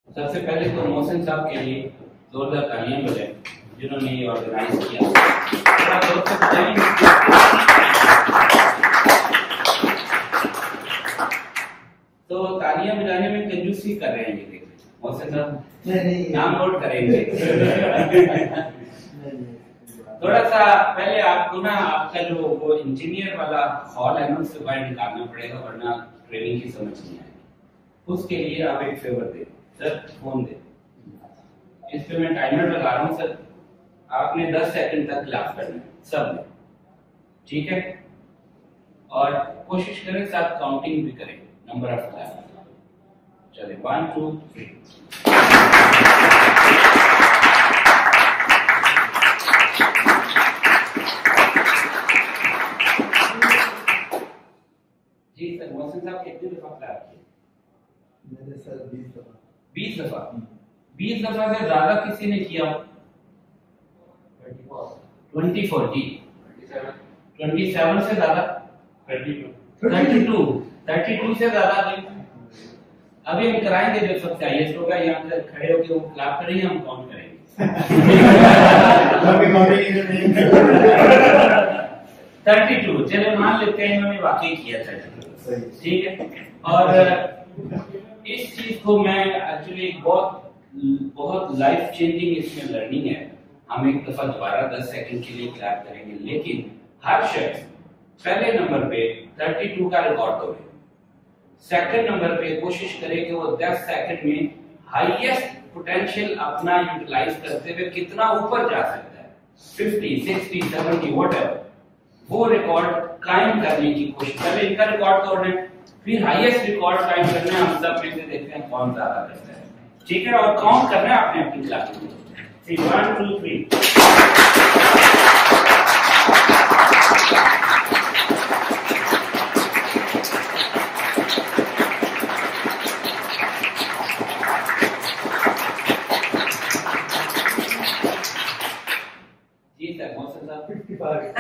सबसे पहले तो मोहसिन साहब के लिए जोरदार तालियां बजाएं जिन्होंने ये ऑर्गेनाइज किया। तो तालियां बजाने में कंजूसी कर रहे हैं ये देखिए मोहसिन साहब, नाम नोट करेंगे। थोड़ा सा पहले आपको ना आपका जो वो इंजीनियर वाला हॉल है ना उससे बाहर निकालना पड़ेगा वरना ट्रेनिंग की समझ नहीं आएगी। उसके लिए आप एक फेवर दे सर, फोन दे। इस पे मैं टाइमर लगा रहा हूँ सर, आपने 10 सेकंड तक क्लास करना है सब ने, ठीक है? और कोशिश करें साथ काउंटिंग भी करें नंबर ऑफ क्लास। चले 1 2 3। जी सर, मोहसिन साहब कितनी दफा क्लास की? मैंने सर 20 दफा। 20 दफा? 20 दफा से ज्यादा किसी ने किया? 24 27 से ज्यादा? 32 से ज्यादा भी? अभी हम कराएंगे जब सबसे आईएएस होगा यहाँ पे खड़े होकर वो क्लास करेंगे, हम काउंट करेंगे। 32 चलो मान लेते हैं इन्होंने वाकई किया 32, ठीक है? और इस चीज को मैं एक्चुअली बहुत लाइफ चेंजिंग इसमें लर्निंग है। हम एक दफा दोबारा 10 सेकंड के लिए क्लैप करेंगे, लेकिन हर शख्स पहले नंबर पे 32 का रिकॉर्ड तोड़े। सेकंड नंबर पे कोशिश करे कि वो 10 सेकंड में हाईएस्ट पोटेंशियल अपना यूटिलाइज करते हुए कितना ऊपर जा सकता है, 50 60 70 व्हाटएवर, वो रिकॉर्ड कायम करने की कोशिश। पहले इनका रिकॉर्ड तोड़ना है, फिर हाईएस्ट रिकॉर्ड कायम करना है। हम सब में से देखते हैं कौन ज्यादा करता है, ठीक है? और काउंट करना है अपने अपनी क्लास में। 1 2 3। जी सर, मोहसिन साहब 55।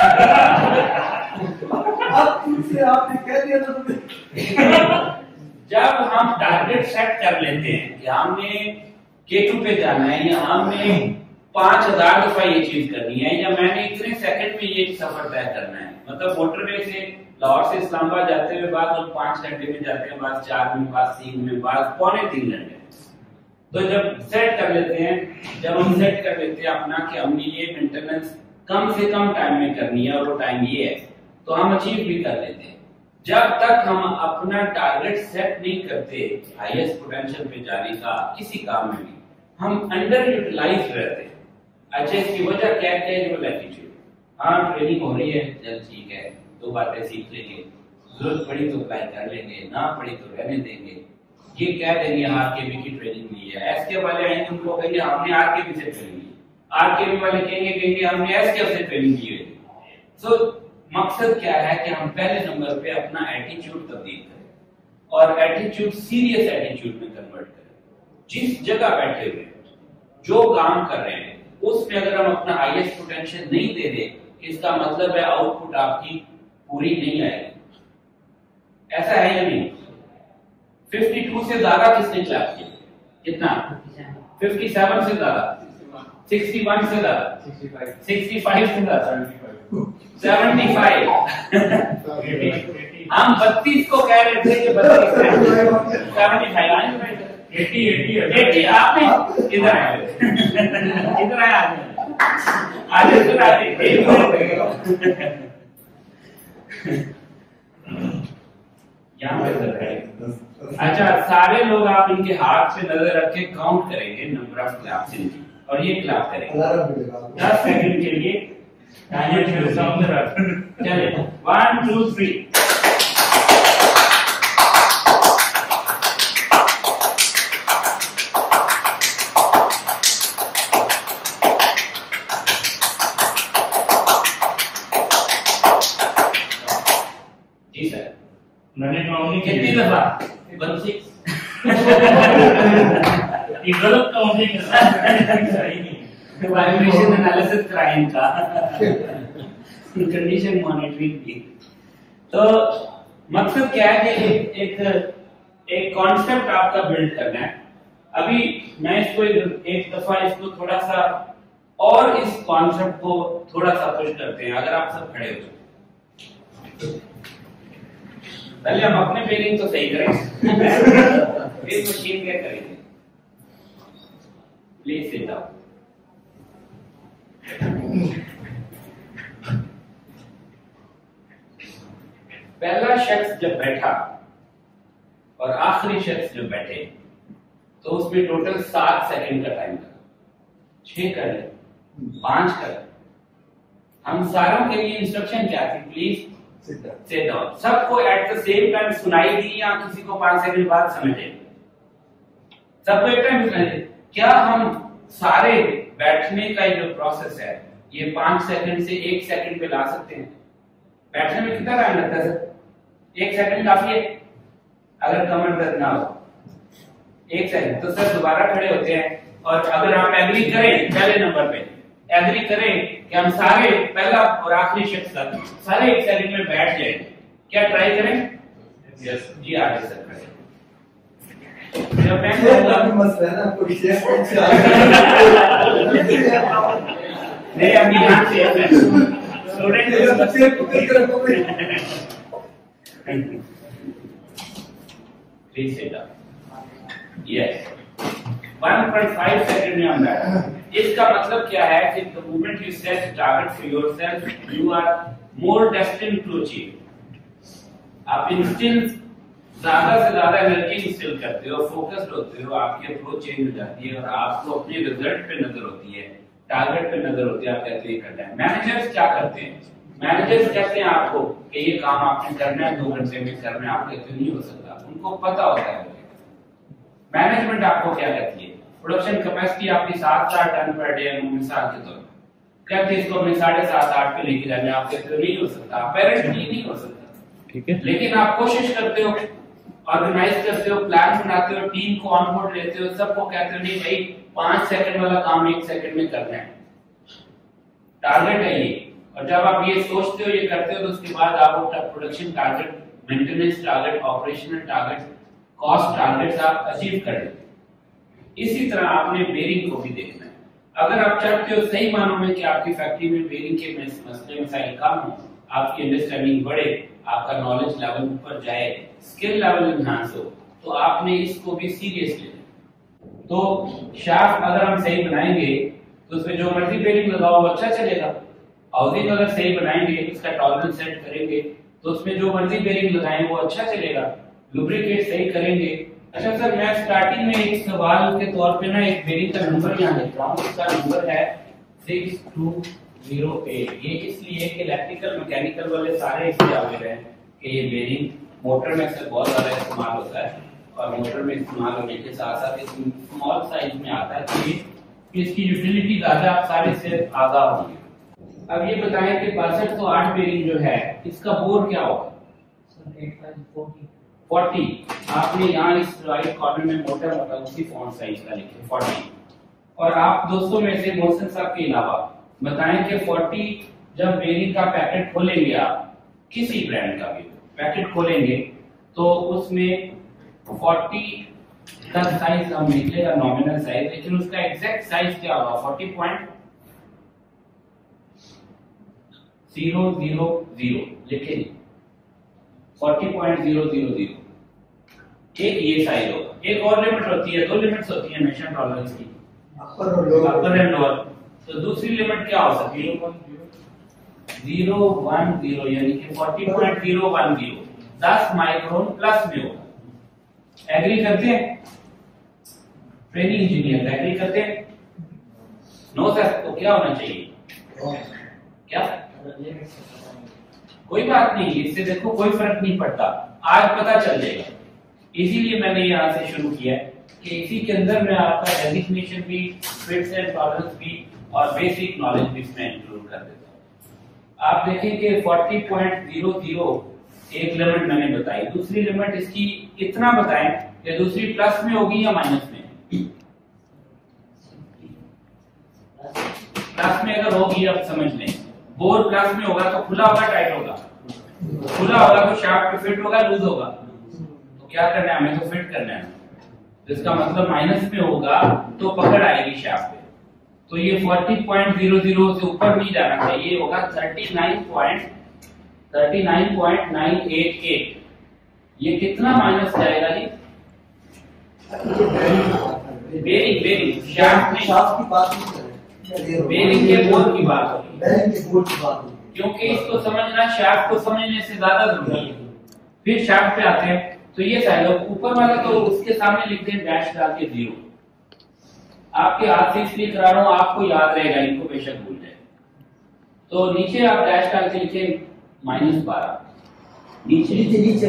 अब तुमसे आपने कह दिया था। जब हम टारगेट सेट कर लेते हैं कि हमने K2 पे जाना है या हमने 5000 दफा ये चीज करनी है या मैंने इतने सेकंड में ये सफर तय करना है, मतलब मोटरवे से लाहौर से इस्लामाबाद जाते हुए बाद लोग 5 घंटे में जाते हैं, बाद 4 में, बाद 3 में, बाद 2.25 घंटे। तो जब सेट कर लेते हैं, जब हम सेट कर लेते हैं अपना कि हमने ये मेंटेनेंस कम से कम टाइम में करनी है और वो टाइम ये है, तो हम अचीव भी कर लेते हैं। जब तक हम अपना टारगेट सेट नहीं करते हाईएस्ट पोटेंशियल पे जाने का किसी काम में भी, हम अंडर यूटिलाइज रहते हैं। अच्छा, इसकी वजह क्या है? Casual attitude. हाँ ट्रेनिंग हो रही है, चल ठीक है, 2 बातें सीख लेंगे, जरूरत पड़ी तो अप्लाई कर लेंगे, ना पड़ी तो रहने देंगे। ये कह देंगे आरकेबी की ट्रेनिंग ली है, एसके वाले आएंगे उनको कहेंगे हमने आरकेबी से ट्रेनिंग ली, आरकेबी वाले कहेंगे हमने एसके से ट्रेनिंग ली है। सो मकसद क्या है कि हम पहले नंबर पे अपना एटीट्यूड तब्दील करें और एटीट्यूड सीरियस एटीट्यूड में कन्वर्ट करें। जिस जगह बैठे हुए जो काम कर रहे हैं उसमें अगर हम अपना हाईएस्ट पोटेंशियल नहीं दे दे, इसका मतलब है आउटपुट आपकी पूरी नहीं आएगी। ऐसा है या नहीं? 52 से ज्यादा किसने क्लैप किया? कितना? 57 से ज्यादा, 61 से ज्यादा, 65 से ज्यादा, 75। हम 32 को कह रहे थे कि 32 75 80 आपने इधर आए, इधर आए आगे सुना यहाँ पे। अच्छा, सारे लोग आप इनके हाथ पे नजर रख के काउंट करेंगे नंबर ऑफ क्लैप्स इनकी, और ये क्लैप करेंगे 10 सेकंड के लिए। चले 1 2 3। जी सर, मैंने काउंटिंग कितनी दफा? 26। गलत काउंटिंग सही नहीं। वाइब्रेशन एनालिसिस कराएं इनका, कंडीशन मॉनिटरिंग की। तो मकसद क्या है कि एक कॉन्सेप्ट आपका बिल्ड करना है अभी मैं इसको एक दफा इसको थोड़ा सा और इस कॉन्सेप्ट को थोड़ा सा पुश करते हैं। अगर आप सब खड़े हो पहले हम अपने बेरिंग तो सही करें फिर मशीन क्या करेंगे। Please sit down. पहला शख्स जब बैठा और आखिरी शख्स जब बैठे तो उसमें टोटल 7 सेकंड का टाइम लगा। 6 कर ले, 5 कर। हम सारों के लिए इंस्ट्रक्शन क्या थी? Please sit down. सबको एट द सेम टाइम सुनाई दी या किसी को 5 सेकंड बाद समझे? सबको एक टाइम सुनाई दी। क्या हम सारे बैठने का जो प्रोसेस है ये 5 सेकंड से 1 सेकंड पे ला सकते हैं? बैठने में कितना टाइम लगता है सर? 1 सेकंड काफी है अगर कमर दर्द ना हो। 1 सेकंड तो सर दोबारा खड़े होते हैं और अगर आप एग्री करें पहले नंबर पे एग्री करें कि हम सारे पहला और आखिरी शख्स तक सारे 1 सेकंड में बैठ जाएंगे, क्या ट्राई करें? यस जी आगे सर खड़े। जब मैं कहूंगा मसला है ना कोई शेफ नहीं अभी यहां से स्टूडेंट शेफ को कर रखोगे। Please sit down. Yes 1.5 second में हम बैठे। इसका मतलब क्या है कि the moment you set target for yourself you are more destined to achieve. आप इंस्टेंट ज्यादा से ज्यादा एनर्जी इंस्टिल करते हो, फोकस्ड होते हो, आपकी अप्रोच चेंज हो जाती है और आपको अपने रिजल्ट पे नजर होती है, टारगेट पे नजर होती है। आप कहते हैं करना है। मैनेजर्स क्या करते हैं? मैनेजर्स कहते हैं आपको कि ये काम आपने करना है 2 घंटे में करना है, आप कहते नहीं हो सकता, उनको पता होता है। मैनेजमेंट आपको क्या कहती है? प्रोडक्शन कैपेसिटी आपकी 7-8 टन पर डे है मिसाल के तौर पर, कहते हैं इसको हमने 7.5-8 पे लेके जाना है, आप कहते हो नहीं हो सकता, अपेरेंटली नहीं हो सकता। ठीक है, लेकिन आप कोशिश करते हो, ऑर्गेनाइज करते हो, प्लान बनाते हो, टीम को ऑन बोर्ड लेते हो, सबको कहते हो नहीं भाई 5 सेकंड वाला काम 1 सेकंड में करना है, टारगेट है ये। और जब आप ये सोचते हो, ये करते हो, तो उसके बाद आप production target, maintenance target, operational target, cost targets आप अचीव कर लेते। इसी तरह आपने बेरिंग को भी देखना है। अगर आप चाहते हो सही मानों में कि आपकी फैक्ट्री में बेरिंग के मसले मसाइल कम हो, आपकी अंडरस्टैंडिंग बढ़े, आपका नॉलेज लेवल ऊपर जाए, स्किल लेवल एनहांस हो, तो आपने इसको भी सीरियस लेना। तो शाफ्ट अगर हम सही बनाएंगे तो उसमें जो मर्जी बेरिंग लगाओ वो अच्छा चलेगा। हाउसिंग अगर सही बनाएंगे, इसका टॉलरेंस सेट करेंगे, तो उसमें जो मर्जी बेरिंग लगाएं वो अच्छा चलेगा। लुब्रिकेट सही करेंगे। अच्छा सर, मैं स्टार्टिंग में एक सवाल के तौर पे ना एक बेरिंग का नंबर यहाँ लिख रहा हूँ। इसका नंबर है 6208। ये इसलिए कि इलेक्ट्रिकल मैकेनिकल वाले सारे इससे आगे हैं कि ये बेरिंग मोटर में से बहुत ज्यादा इस्तेमाल होता है और मोटर में इस्तेमाल होने के साथ साथ स्मॉल साइज में आता है, तो इसकी यूटिलिटी ज्यादा, आप सारे से आगाह होंगे। अब ये बताएं कि 6208 बेरिंग जो है इसका बोर क्या होगा? 40। आपने यहाँ इस राइट कॉर्नर में मोटा मोटा उसी फॉन्ट साइज का लिखे 40। और आप दोस्तों में से मोहसिन साहब के अलावा बताएं कि 40 जब बेरिंग का पैकेट खोलेंगे, आप किसी ब्रांड का भी पैकेट खोलेंगे तो उसमें 40 का साइज हम निकलेगा, नॉमिनल साइज, लेकिन उसका एग्जैक्ट साइज क्या होगा? 40.000 लिखे, 40.000। एक ये साइज होगा। एक और लिमिट होती है, 2 लिमिट्स होती है हमेशा टॉलरेंस की, अपर एंड लोअर। तो दूसरी लिमिट क्या हो सकती है? 010, यानी कि 40.010 10 माइक्रोन प्लस में होगा। एग्री करते हैं? ट्रेनिंग इंजीनियर एग्री करते हैं? नो सर, तो क्या होना चाहिए? क्या? कोई बात नहीं, इससे देखो कोई फर्क नहीं पड़ता, आज पता चल जाएगा। इसीलिए मैंने यहाँ से शुरू किया कि इसी के अंदर मैं आपका डेजिग्नेशन भी, फिट्स एंड टॉलरेंस भी और बेसिक नॉलेज भी इसमें इंक्लूड कर देता हूँ। आप देखें कि 40.00 एक लिमिट मैंने बताई, दूसरी लिमिट इसकी इतना बताएं कि दूसरी प्लस में होगी या माइनस में? प्लस में अगर होगी, आप समझ लें, बोर प्लस में होगा तो खुला होगा, टाइट होगा? खुला होगा तो शाफ्ट फिट होगा, लूज होगा? तो क्या करना है हमें? तो फिट करना है। तो इसका मतलब माइनस में होगा तो पकड़ आएगी शाफ्ट पे। तो ये 40.00 से ऊपर नहीं जाना चाहिए, होगा 39.988। ये कितना माइनस जाएगा जी? बेरिंग शाफ्ट की बात नहीं कर रहे, बेरिंग के बोर की बात हो रही है, बेरिंग के बोर्ड की बात होगी। क्योंकि इसको समझना शाफ्ट को समझने से ज्यादा जरूरी है। फिर शाफ्ट पे आते हैं, तो ये साइड ऊपर वाला तो उसके सामने लिखते हैं डैश डाल के 0। आपके हाथ से इसलिए करा रहा हूं, आपको याद रहेगा, इनको बेशक भूल जाए। तो नीचे आप डैश डाल के लिखे -12, नीचे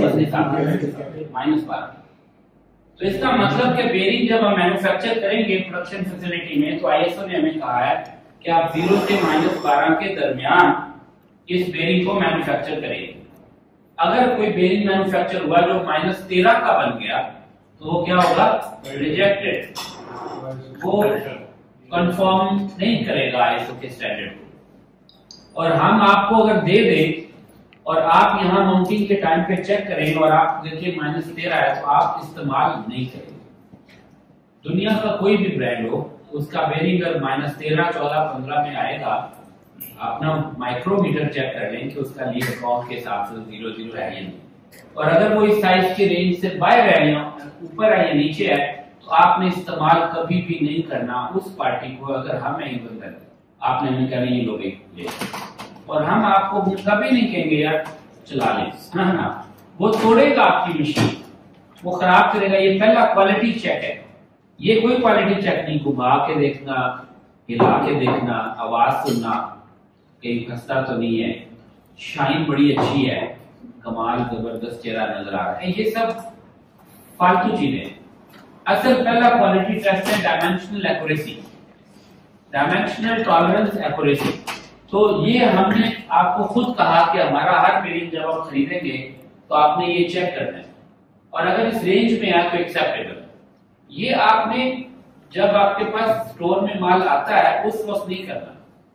-12। तो इसका मतलब कि बेरिंग जब हम मैन्युफैक्चर करेंगे प्रोडक्शन फैसिलिटी में, तो आईएसओ ने हमें कहा है कि आप 0 से -12 के दरमियान इस बेरिंग को मैन्युफैक्चर करेंगे। अगर कोई बेरिंग मैन्युफैक्चर हुआ जो -13 का बन गया, तो वो क्या होगा? रिजेक्टेड, वो कंफर्म नहीं करेगा आईएसओ के स्टैंडर्ड को। और हम आपको अगर दे दें और आप यहाँ माउंटिंग के टाइम पे चेक करें और आप देखिए -13 है, तो आप इस्तेमाल नहीं करेंगे। दुनिया का कोई भी ब्रांड हो, उसका बेरिंग अगर -13, 14, 15 में आएगा, अपना माइक्रोमीटर चेक कर लें कि उसका लीड काउंट के हिसाब से 00 है या नहीं। और अगर वो इस साइज के रेंज से बाहर है या ऊपर है या नीचे है, तो आपने इस्तेमाल कभी भी नहीं करना उस पार्टी को। अगर हम नहीं बंद आपने नहीं कहना ये लोग ले, और हम आपको कभी नहीं कहेंगे यार चला ले, ना, वो तोड़ेगा आपकी मशीन, वो खराब करेगा। ये पहला क्वालिटी चेक है। ये कोई क्वालिटी चेक नहीं, घुमा के देखना, हिला के देखना, आवाज सुनना कहीं खस्ता तो नहीं है, शाइन बड़ी अच्छी है, कमाल जबरदस्त चेहरा नजर आ रहा है, ये सब फालतू चीजें। असल पहला क्वालिटी टेस्ट है dimensional accuracy, dimensional tolerance accuracy. तो ये हमने आपको खुद कहा कि हमारा हर बेरिंग जब आप खरीदेंगे तो आपने ये चेक करना है, और अगर इस रेंज में आए तो एक्सेप्टेबल। ये आपने जब आपके पास स्टोर में माल आता है उस वक्त नहीं करना,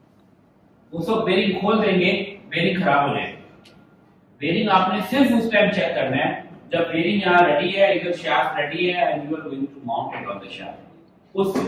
उस वक्त बेरिंग खोल देंगे, बेरिंग खराब हो जाएगी। बेरिंग आपने सिर्फ उस टाइम चेक करना है जब बेरिंग यहाँ रेडी है, इधर शाफ्ट रेडी है and you are going to mount it on the shaft. उस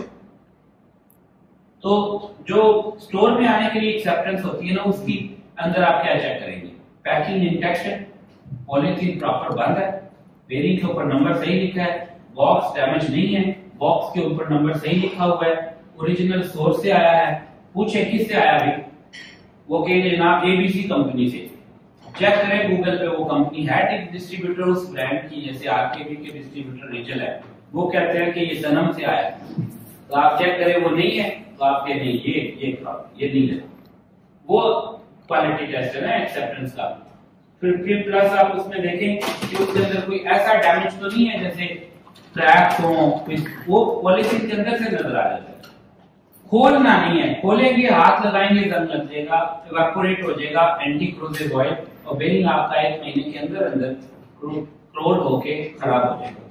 तो जो स्टोर में आने के लिए एक्सेप्टेंस होती है ना, उसकी अंदर आप क्या चेक करेंगे? पैकिंग इंटैक्ट है, पॉलीथीन प्रॉपर बंद है, बेरिंग के ऊपर नंबर सही लिखा है, बॉक्स डैमेज नहीं है, बॉक्स के ऊपर नंबर सही लिखा हुआ है, ओरिजिनल सोर्स से आया है। पूछे किससे आया भी? वो कहेंगे जनाब एबीसी कंपनी से। चेक करें गूगल पे, वो कंपनी है एक डिस्ट्रीब्यूटर उस ब्रांड की, जैसे आरकेबी के डिस्ट्रीब्यूटर रिजल है, वो कहते हैं कि ये सनम से आया, तो आप चेक करें वो नहीं है, तो आप कहें नहीं ये नहीं है। वो क्वालिटी टेस्ट है ना एक्सेप्टेंस का। फिर प्लस आप उसमें देखें कि उसके अंदर कोई ऐसा डैमेज तो नहीं है जैसे क्रैक्स हो, वो पॉलीथीन के अंदर से नजर आ जाता है। खोलना नहीं है, खोलेंगे हाथ लगाएंगे जंग लग जाएगा, इवेपोरेट हो जाएगा एंटी क्रोसिव ऑयल, और बेरिंग आपका 1 महीने के अंदर अंदर क्रोड होके खराब हो जाएगा।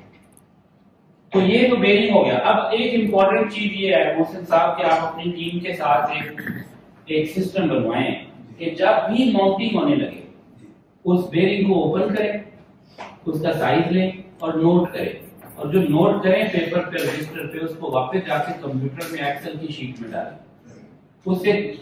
तो ये तो बेरिंग हो गया। अब एक इम्पोर्टेंट चीज ये है मोहसिन साहब कि आप अपनी टीम के साथ एक सिस्टम बनवाएं कि जब भी माउंटिंग होने लगे उस बेरिंग को ओपन करें, उसका साइज लें और नोट करें, और जो नोट करें पेपर पे रजिस्टर पे, उसको वापस जाके कंप्यूटर में एक्सेल की शीट में डालें।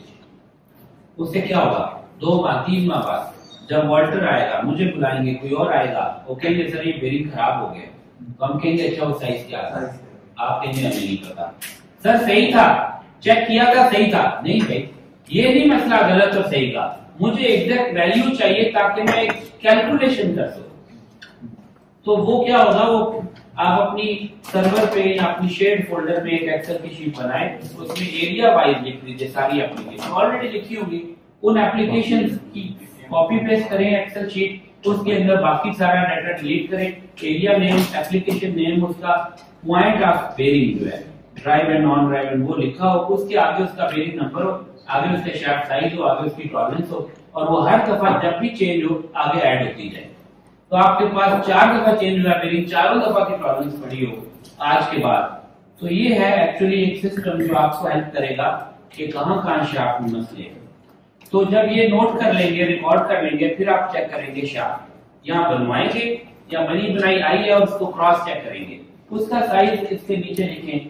उससे क्या होगा? 2 माह 3 माह बाद जब वॉल्टर आएगा, मुझे बुलाएंगे, कोई और आएगा, वो कहेंगे सर ये बेरिंग खराब हो गया, तो हम कहेंगे अच्छा वो साइज क्या था? आप कहेंगे हमें नहीं पता सर, सही था, चेक किया था सही था। नहीं भाई, ये नहीं मसला गलत और सही का, मुझे एग्जैक्ट वैल्यू चाहिए ताकि मैं एक कैलकुलेशन कर सकूं। तो वो क्या होगा, वो आप अपनी सर्वर पे या अपनी शेयर्ड फोल्डर में एक एक्सेल की शीट बनाए, उसमें एरिया वाइज लिख लीजिए सारी एप्लीकेशन ऑलरेडी लिखी होगी, उन एप्लीकेशन की कॉपी पेस्ट करें एक्सेल शीट, उसके अंदर बाकी सारा डाटा डिलीट करें, एरिया नेम, एप्लीकेशन नेम, उसका पॉइंट ऑफ बेरिंग जो है drive end non drive end वो लिखा हो, उसके आगे उसका बेरिंग नंबर हो, आगे उसके शाफ्ट साइज हो, आगे उसकी टॉलरेंस हो, और वो हर दफा जब भी चेंज हो आगे ऐड होती जाए। तो आपके पास 4 दफा चेंज हुआ बेरिंग, 4 दफा की टॉलरेंस पड़ी हो आज के बाद। तो ये है एक्चुअली एक सिस्टम जो आपको हेल्प करेगा कि कहां शाफ्ट में मसले हैं। तो जब ये नोट कर लेंगे, रिकॉर्ड कर लेंगे, फिर आप चेक करेंगे शाफ्ट यहाँ बनवाएंगे या बनी बनाई आई है, उसको क्रॉस चेक करेंगे उसका साइज इसके नीचे लिखें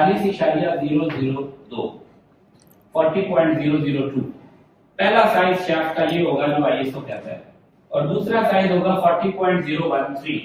40.002 40.002। पहला साइज शाफ्ट का ये होगा जो आईएसओ कहता है, और दूसरा साइज होगा 40.013।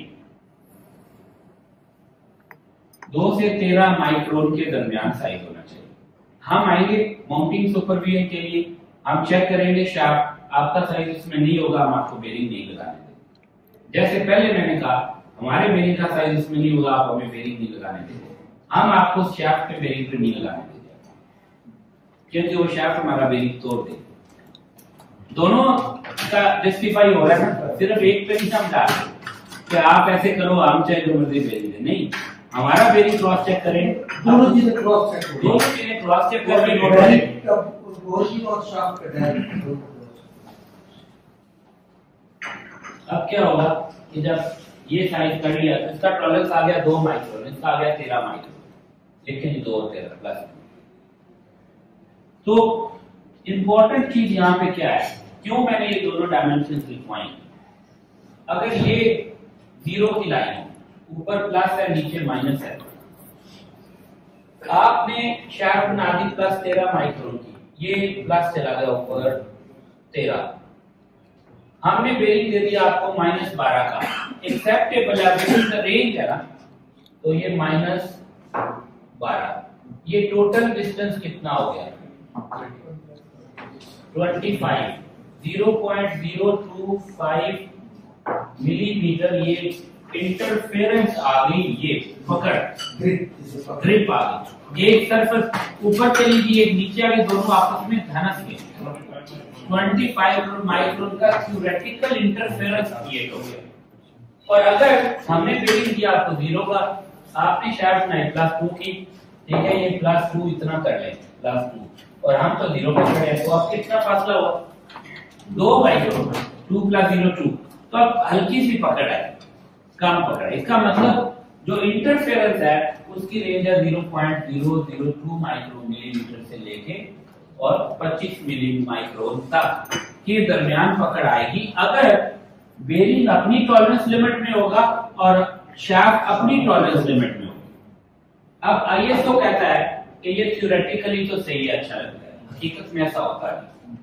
2 से 13 माइक्रोन के दरमियान साइज होना चाहिए। हम आएंगे माउंटिंग सुपरविजन के लिए, हम चेक करेंगे शाफ्ट आपका साइज इसमें नहीं होगा, हम आपको बेरिंग नहीं लगाने देंगे। जैसे पहले मैंने कहा हमारे बेरिंग का साइज इसमें नहीं होगा, आप हमें बेरिंग नहीं लगाने देंगे, हम आपको शाफ्ट पे बेरिंग पे नहीं लगाने देंगे, क्योंकि वो शाफ्ट हमारा बेरिंग तोड़ देगा। दोनों का जस्टिफाई हो रहा है ना, सिर्फ एक पे नहीं हम डाल कि आप ऐसे करो हम चाहे जो मर्जी बेरिंग दे, नहीं, हमारा बेरिंग क्रॉस चेक करें, दोनों चीजें क्रॉस चेक करें, दोनों चीजें क्रॉस चेक करके और शाफ्ट का डायरेक्ट। अब क्या होगा कि जब ये साइज कर लिया तो इसका टॉलरेंस आ गया 2 माइक्रोन, इसका आ गया 13 माइक्रोन, लेकिन 2 और 13 प्लस। तो इंपॉर्टेंट चीज यहाँ पे क्या है, क्यों मैंने ये दोनों डायमेंशंस लिखवाई। अगर ये 0 की लाइन है, ऊपर प्लस है नीचे माइनस है, आपने शाफ्ट बना दी प्लस 13 माइक्रोन की, ये प्लस चला गया ऊपर 13, हमने बेरिंग दे दिया आपको -12 का, एक्सेप्टेबल है विद द रेंज है ना, तो ये -12, ये टोटल डिस्टेंस कितना हो गया 25, 0.025 मिलीमीटर ये इंटरफेरेंस आ गई, ये पकड़ ग्रिप आ गई, एक सरफेस ऊपर चली गई एक नीचे आ गई, दोनों आपस में धनस गए, 25 माइक्रोन का थ्योरेटिकल इंटरफेरेंस क्रिएट हो गया। और अगर हमने बेरिंग दिया आपको 0 का, आपने शाफ्ट बनाई +2 की, ठीक है, ये +2 इतना कर ले +2, और हम तो 0 पर खड़े हैं, तो अब कितना फासला हुआ 2 माइक्रोन, 2 + 0 2, तो अब हल्की सी पकड़ है, कम पकड़ है। इसका मतलब जो इंटरफेरेंस है उसकी रेंज है 0.002 माइक्रो मिलीमीटर से लेके और 25 मिली माइक्रोन तक के दरमियान पकड़ आएगी, अगर बेरिंग अपनी टॉलरेंस लिमिट में होगा और शाफ्ट अपनी टॉलरेंस लिमिट में होगा। अब आईएसओ कहता है कि ये थ्योरेटिकली तो सही है, अच्छा लगता है, हकीकत में ऐसा होता है।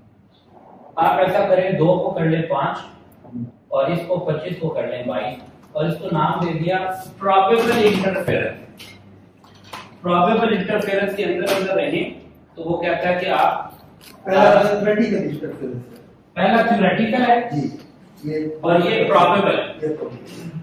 आप ऐसा करें, 2 को कर ले 5 और इसको 25 को कर ले 22 और इसको नाम दे दिया प्रोबेबल इंटरफेरेंस। प्रोबेबल इंटरफेरेंस के अंदर रहे तो वो कहता है कि आप पहला थ्योरेटिकल इंटरफेरेंस है, पहला थ्योरेटिकल है जी, ये और ये प्रोबेबल।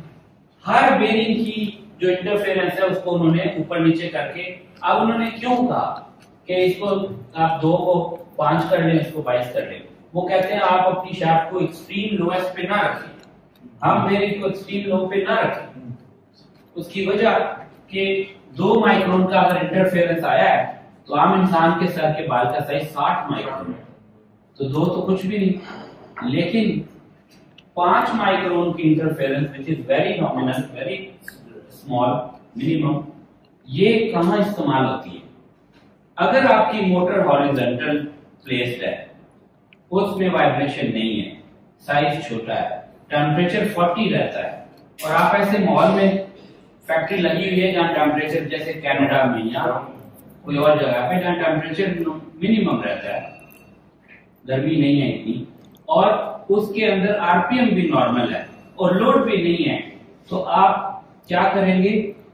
हर बेरिंग की जो इंटरफेरेंस है उसको उन्होंने ऊपर नीचे करके, अब उन्होंने क्यों कहा कि इसको आप 2 को 5 कर लें, इसको 22 कर लें, वो कहते हैं आप अपनी शाफ्ट को एक्सट्रीम लोएस्ट पे ना रखें, हम बेरिंग को एक्सट्रीम लो पे ना रखें। उसकी वजह कि 2 माइक्रोन का अगर इंटरफेरेंस आया है तो आम इंसान के सर के बाल का साइज 60 माइक्रोन है, तो 2 तो कुछ भी नहीं, लेकिन 5 माइक्रोन की interference which is very nominal, very small, minimum, ये कहां इस्तेमाल होती है? अगर आपकी मोटर हॉरिजॉन्टल प्लेस्ड है, उसमें वाइब्रेशन नहीं है, साइज छोटा है, टेम्परेचर 40 रहता है, और आप ऐसे मॉल में फैक्ट्री लगी हुई है जहां टेम्परेचर जैसे कनाडा में या कोई और जगह पे जहां टेम्परेचर मिनिमम रहता है, गर्मी नहीं है इतनी, और उसके अंदर आरपीएम भी नॉर्मल है और लोड भी नहीं है, तो आप क्या करेंगे,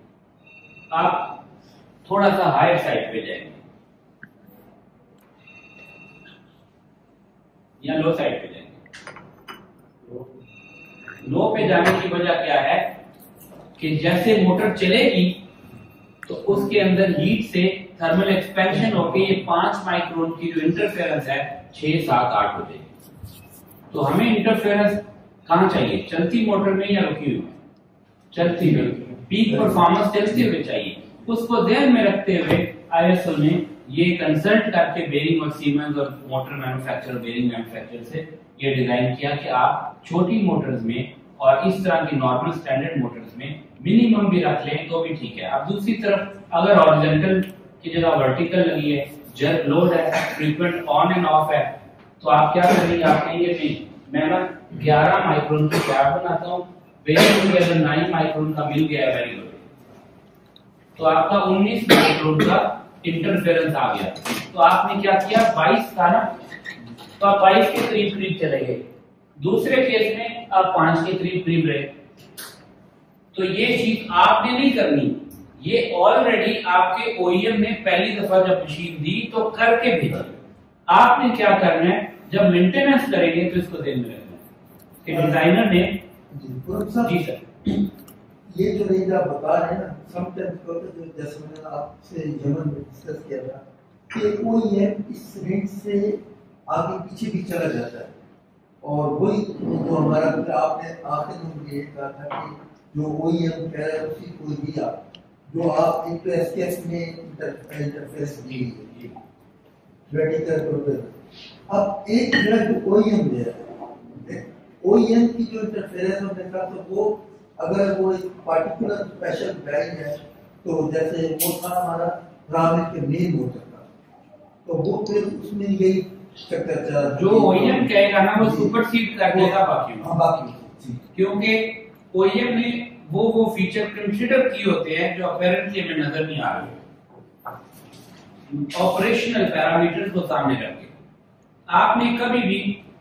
आप थोड़ा सा हायर साइड पे जाएंगे या लो साइड पे जाएंगे। लो पे जाने की वजह क्या है कि जैसे मोटर चलेगी तो उसके अंदर हीट से थर्मल एक्सपेंशन होकर ये 5 माइक्रोन की जो इंटरफेरेंस है 6, 7, 8 हो जाएगी। तो हमें इंटरफेरेंस कहां चाहिए, चलती मोटर में या रुकी हुई? चलती में, पीक परफॉर्मेंस चलते हुए चाहिए। उसको ध्यान में रखते हुए आईएसओ ने ये कंसल्ट करके बेरिंग और सीमेंस और मोटर मैन्युफैक्चरर, बेरिंग मैन्युफैक्चरर से ये डिजाइन किया कि आप छोटी मोटर्स में और इस तरह की नॉर्मल स्टैंडर्ड मोटर्स में मिनिमम भी रख लें तो भी ठीक है। अब दूसरी तरफ अगर हॉरिजॉन्टल की जगह वर्टिकल लगी है, जब लोड है, फ्रीक्वेंट ऑन एंड ऑफ है, तो आप क्या करेंगे, आप कहेंगे नहीं मैं ना 11 माइक्रोन की शाफ्ट बनाता हूँ, बेरिंग मुझे अगर 9 माइक्रोन का मिल गया है वेरी गुड, तो आपका 19 माइक्रोन का इंटरफेरेंस आ गया। तो आपने क्या किया, 22 था ना, तो आप 22 के करीब करीब चले गए। दूसरे केस में आप 5 के करीब करीब रहे। तो ये चीज आपने नहीं करनी, ये ऑलरेडी आपके ओईएम ने पहली दफा जब मशीन दी तो करके भेजी। आपने क्या करना है, जब मेंटेनेंस करेंगे तो इसको ध्यान में रखना है कि डिजाइनर ने जी सर ये जो रेंज आप बता रहे हैं ना, समटाइम्स जो जैसे मैंने आपसे यमन में डिस्कस किया था कि ओईएम इस रेंज से आगे पीछे भी चला जाता है, और वही जो हमारा आपने आखिर में ये कहा था कि जो ओईएम कह रहा है उसी को दिया जो आप एक एसकेएस में इंटरफेस दी है। अब एक जो है जो ओईएम दे रहा है, ओईएम की जो इंटरफेरेंस होने का, तो वो अगर वो एक पार्टिकुलर स्पेशल बेयरिंग है, तो जैसे वो था हमारा रामेट के मेन मोटर का, तो वो फिर उसमें यही चक्कर चला, जो ओईएम कहेगा ना वो सुपरसीड कर देगा बाकी, क्योंकि ओईएम ने वो फीचर कंसीडर किए होते हैं जो अपेरेंटली हमें नजर नहीं आ रहे, ऑपरेशनल पैरामीटर्स को सामने रखके। आपने कभी भी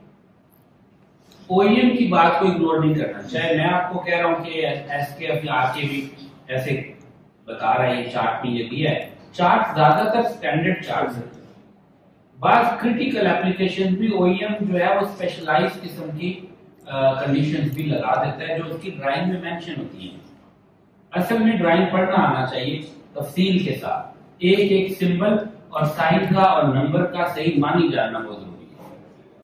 ओईएम की बात को इग्नोर नहीं करना। चाहे मैं आपको कह रहा हूं कि एसकेएफ या आरके भी ऐसे बता रहा है, ये चार्ट में ये दिया है, चार्ट ज्यादातर स्टैंडर्ड चार्ट है। बात क्रिटिकल एप्लीकेशन भी ओईएम जो है वो स्पेशलाइज्ड किस्म की कंडीशंस भी लगा देता है जो उसकी ड्राइंग में मेंशन होती है। असल में ड्राइंग पढ़ना आना चाहिए तफसील के साथ, एक एक सिंबल और साइन का और नंबर का सही मानी जानना बहुत